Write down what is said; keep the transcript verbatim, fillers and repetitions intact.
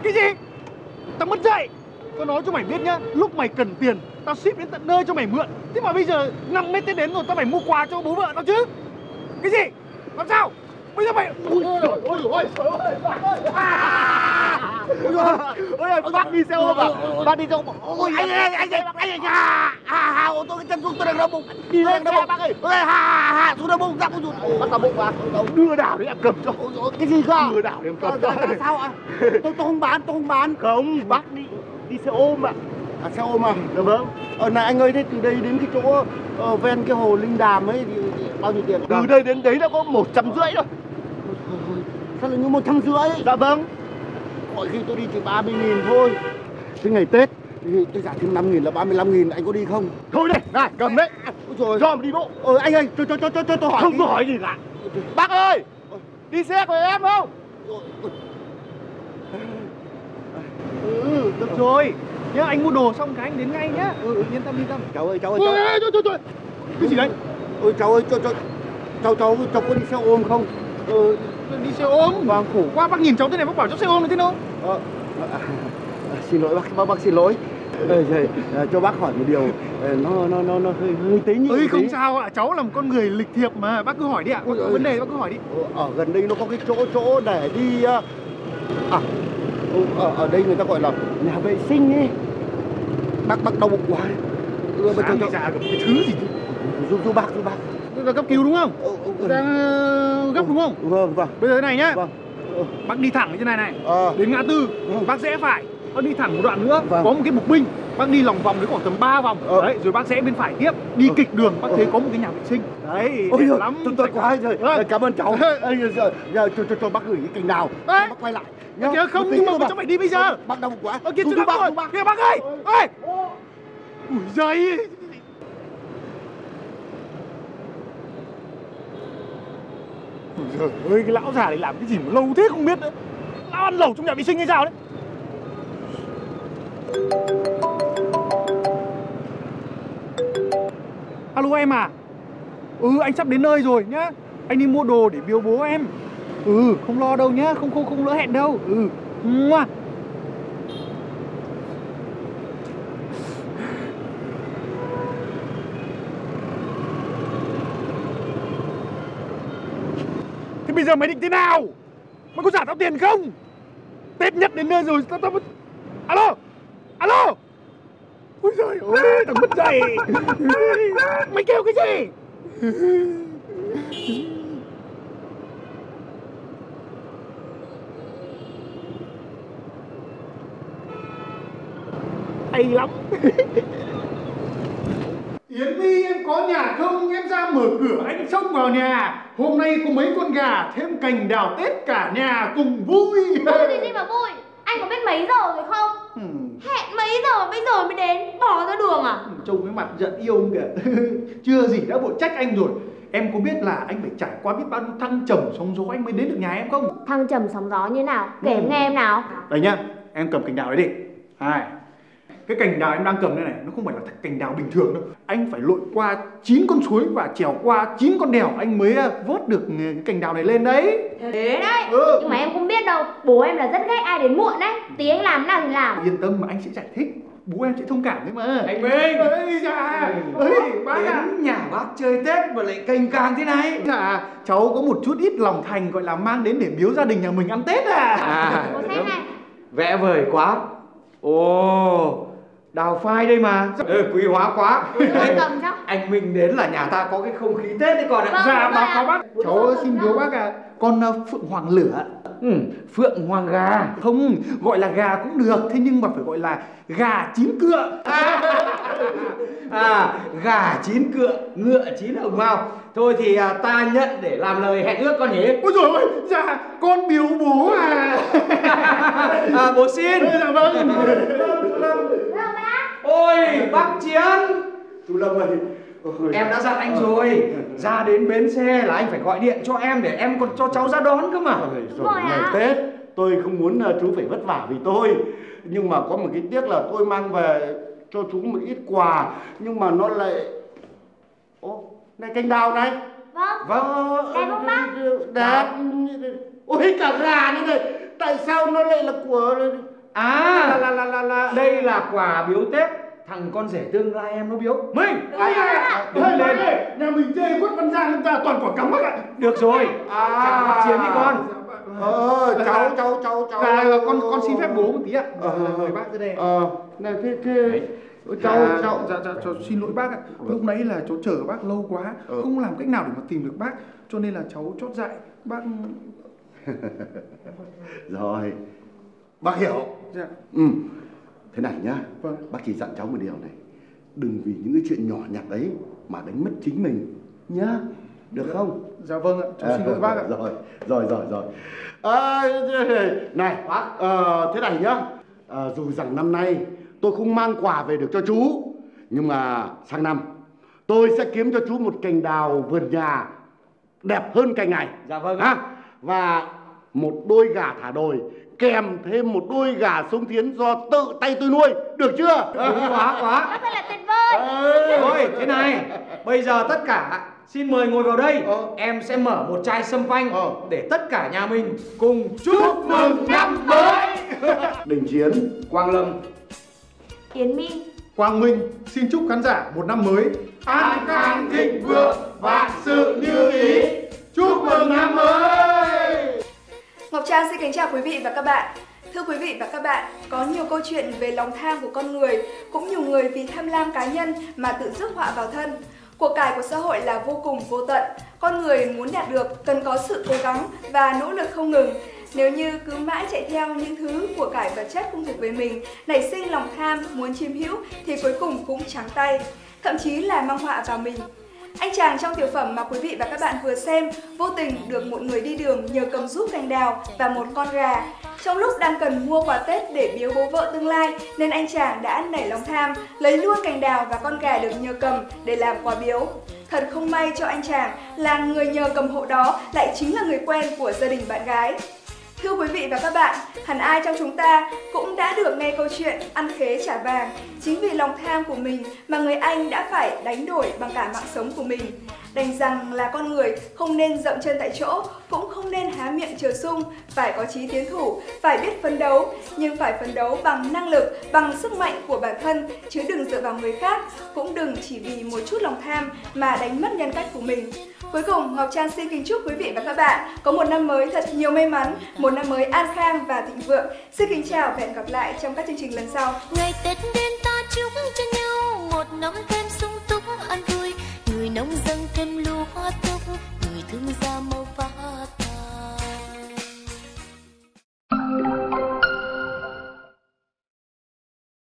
Cái gì? Tao mất dạy. Tao nói cho mày biết nhá, lúc mày cần tiền tao ship đến tận nơi cho mày mượn. Thế mà bây giờ năm mấy Tết đến rồi tao phải mua quà cho bố vợ tao chứ. Cái gì? Làm sao? Bây giờ mày... Ui ôi ôi ôi trời ơi, bác ơi. Ôi ơi, bác đi xe ôm à? Bác đi xe ôm. Ôi anh ơi, anh ơi, anh ơi, hà hà ô tô cái chân xuống tôi đang đau bụng. Đi lên xe bác ơi. Ôi hà hà xuống đau bụng, ra bụng. Bác đau bụng à? Đưa đảo để em cầm cho. Cái gì cơ? Đưa đảo để em cầm cho. Sao ạ? Tôi tôi không bán, tôi không bán. Không, bác đi đi xe ôm ạ. À xe ôm à? Được vâng. Ờ này anh ơi, thế từ đây đến cái chỗ ờ, ven cái hồ Linh Đàm ấy thì, thì bao nhiêu tiền? Từ đây đến đấy đã có một trăm rưỡi thôi. Sao lại như một trăm rưỡi? Dạ vâng. Mọi khi tôi đi chỉ ba mươi nghìn thôi. Thế ngày Tết thì tôi trả thêm năm nghìn là ba mươi lăm nghìn, anh có đi không? Thôi đây, này, cầm đấy. Ôi trời. Do mà đi bộ. Ờ anh ơi, cho cho cho cho, cho tôi hỏi. Không có hỏi gì cả. Bác ơi, đi xe của em không? Ừ, được rồi. Nhá, anh mua đồ xong cái anh đến ngay nhá. Ừ, ừ, yên tâm yên tâm. Cháu ơi, cháu ơi. Ôi, cháu... Ôi, trời, trời. Cái gì đấy? Ôi cháu ơi, cho cho cháu cháu cháu có đi xe ôm không? Ừ, đi xe ôm. Vâng, khổ quá, bác nhìn cháu thế này bác bảo cháu xe ôm là thế nào? Ờ, à, à, xin lỗi bác, bác bác xin lỗi. Ờ, rồi, à, cho bác hỏi một điều, nó nó nó nó hơi hơi tế nhị. Ơi không sao ạ, cháu là một con người lịch thiệp mà, bác cứ hỏi đi ạ. Có vấn đề bác cứ hỏi đi. Ở gần đây nó có cái chỗ chỗ để đi à ở ở đây người ta gọi là nhà vệ sinh ấy. Bác bác đau bụng quá. Ừ, sáng cho... dạ cái thứ gì giúp giúp bác giúp bác. Là cấp cứu đúng không? Ừ, ừ, đang uh, gấp đúng không? Vâng vâng. Bây giờ thế này nhá. Vâng. Ừ. Bác đi thẳng như này này. À. Đến ngã tư, vâng. Bác rẽ phải. Bác đi thẳng một đoạn nữa, vâng. Có một cái bục binh. Bác đi lòng vòng đến khoảng tầm ba vòng. Ừ. Đấy, rồi bác rẽ bên phải tiếp. Đi ừ. Kịch đường, bác thấy có một cái nhà vệ sinh. Đấy, ôi đẹp lắm. Tôi quá rồi. Vâng. Cảm ơn cháu. Giờ giờ cho cho cho bác gửi cái kênh nào. Bác quay lại. Kìa không, nhưng mà cháu phải đi bây giờ. Bác đau bụng quá. Ơ kìa chưa đau rồi. Kìa bác ơi. Ơi. Ui giời. Trời ơi, cái lão già này làm cái gì mà lâu thế không biết nữa. Lão ăn lẩu trong nhà vệ sinh hay sao đấy. Alo em à. Ừ, anh sắp đến nơi rồi nhá. Anh đi mua đồ để biếu bố em. Ừ, không lo đâu nhá, không không không lỡ hẹn đâu. Ừ. Mua. Thế bây giờ mày định thế nào? Mày có trả tao tiền không? Tết nhất đến nơi rồi, tao tao... Alo! Alo! Ôi giời ơi, thằng mất dạy! Mày kêu cái gì? Hay lắm! Yến My em có nhà không? Em ra mở cửa anh xông vào nhà. Hôm nay có mấy con gà thêm cành đào Tết cả nhà cùng vui. Vui gì gì mà vui? Anh có biết mấy giờ rồi không? Ừ. Hẹn mấy giờ bây giờ mới đến, bỏ ra đường à? Trông cái mặt giận yêu kìa. Chưa gì đã bộ trách anh rồi. Em có biết là anh phải trải qua biết bao nhiêu thăng trầm sóng gió anh mới đến được nhà em không? Thăng trầm sóng gió như nào? Kể ừ. nghe em nào. Đây nhá, em cầm cành đào đấy đi. Hai. Cái cành đào em đang cầm đây này, nó không phải là cành đào bình thường đâu. Anh phải lội qua chín con suối và trèo qua chín con đèo anh mới vớt được cái cành đào này lên đấy. Thế đấy, ừ. Nhưng mà em không biết đâu. Bố em là rất ghét ai đến muộn đấy. Tí anh làm nào thì làm. Yên tâm mà anh sẽ giải thích. Bố em sẽ thông cảm đấy mà. Anh Minh ơi dạ. Ơi bác đến à. Nhà bác chơi Tết mà lại cành càng thế này. Dạ cháu có một chút ít lòng thành gọi là mang đến để biếu gia đình nhà mình ăn Tết à. À bố xem này. Vẽ vời quá. Ồ, đào phai đây mà. Ừ, quý hóa quá. Đấy, cầm cháu. Anh Minh đến là nhà ta có cái không khí Tết đấy con ạ. Vâng, dạ báo cáo bác. Cháu xin biếu bác à. Con Phượng Hoàng Lửa. Ừ, Phượng Hoàng gà. Không, gọi là gà cũng được. Thế nhưng mà phải gọi là gà chín cựa. À, gà chín cựa, ngựa chín hồng mao. Thôi thì à, ta nhận để làm lời hẹn ước con nhỉ. Ôi dồi ôi, dạ, con biếu bố à. À, bố xin. Dạ vâng. Ôi, bác Chiến. Chú Lâm ơi. Ôi. Em đã dặn anh rồi. Ra đến bến xe là anh phải gọi điện cho em để em còn cho cháu ra đón cơ mà. Rồi, rồi ngày à? Tết tôi không muốn uh, chú phải vất vả vì tôi. Nhưng mà có một cái tiếc là tôi mang về cho chú một ít quà. Nhưng mà nó lại... Ô, này cành đào này. Vâng. Vâng. Đẹp không bác? Đẹp. Ôi cả gà nữa này. Tại sao nó lại là của À, là, là, là, là, là... đây là quà biếu Tết thằng con rể tương lai em nó biếu. Mình Ai à? đứng lên. Nhà mình chê Quất Văn Giang chúng ta toàn quả cắm hết ạ. Được rồi, À. chẳng phát chiến đi con. Ờ, cháu, cháu, cháu, cháu. Là, là con con xin phép bố một tí ạ. Ờ, Mời bác ra đây. Ờ, này thế thế cháu, Dạ, cháu. dạ, dạ, cháu xin lỗi bác ạ. Lúc nãy là cháu chờ bác lâu quá, Ừ. không làm cách nào để mà tìm được bác, cho nên là cháu chót dại. Bác Rồi, bác hiểu. dạ. Ừ, thế này nhá. Vâng. Bác chỉ dặn cháu một điều này, đừng vì những cái chuyện nhỏ nhặt đấy mà đánh mất chính mình nhá, được không? Dạ vâng ạ, cháu xin lỗi bác ạ. Rồi, rồi, rồi, rồi. À, này bác, ờ, thế này nhá. À, dù rằng năm nay tôi không mang quà về được cho chú, nhưng mà sang năm tôi sẽ kiếm cho chú một cành đào vườn nhà đẹp hơn cành này. Dạ vâng ha. À, và một đôi gà thả đồi kèm thêm một đôi gà sống thiến do tự tay tôi nuôi, được chưa? Đúng quá quá. Bác thật là tuyệt vời. Thôi thế này, bây giờ tất cả xin mời ngồi vào đây. Ờ. Em sẽ mở một chai sâm panh Ờ. để tất cả nhà mình cùng chúc mừng năm mới. Đình Chiến, Quang Lâm, Yến My. Quang Minh xin chúc khán giả một năm mới an khang thịnh vượng, vạn sự như ý. Chúc mừng năm mới. Ngọc Trang xin kính chào quý vị và các bạn. Thưa quý vị và các bạn, có nhiều câu chuyện về lòng tham của con người, cũng nhiều người vì tham lam cá nhân mà tự rước họa vào thân. Của cải của xã hội là vô cùng vô tận, con người muốn đạt được cần có sự cố gắng và nỗ lực không ngừng. Nếu như cứ mãi chạy theo những thứ của cải vật chất không thuộc về mình, nảy sinh lòng tham, muốn chiếm hữu thì cuối cùng cũng trắng tay, thậm chí là mang họa vào mình. Anh chàng trong tiểu phẩm mà quý vị và các bạn vừa xem vô tình được một người đi đường nhờ cầm giúp cành đào và một con gà. Trong lúc đang cần mua quà Tết để biếu bố vợ tương lai nên anh chàng đã nảy lòng tham, lấy luôn cành đào và con gà được nhờ cầm để làm quà biếu. Thật không may cho anh chàng là người nhờ cầm hộ đó lại chính là người quen của gia đình bạn gái. Thưa quý vị và các bạn, hẳn ai trong chúng ta cũng đã được nghe câu chuyện ăn khế trả vàng. Chính vì lòng tham của mình mà người anh đã phải đánh đổi bằng cả mạng sống của mình. Đành rằng là con người không nên dậm chân tại chỗ, cũng không nên há miệng chờ sung, phải có chí tiến thủ, phải biết phấn đấu, nhưng phải phấn đấu bằng năng lực, bằng sức mạnh của bản thân, chứ đừng dựa vào người khác, cũng đừng chỉ vì một chút lòng tham mà đánh mất nhân cách của mình. Cuối cùng, Ngọc Trang xin kính chúc quý vị và các bạn có một năm mới thật nhiều may mắn, một năm mới an khang và thịnh vượng. Xin kính chào và hẹn gặp lại trong các chương trình lần sau. Ngày Tết đến ta chúc cho nhau một năm thêm sung túc an vui, người nông dân thêm lúa hoa túc, người thương gia màu hoa.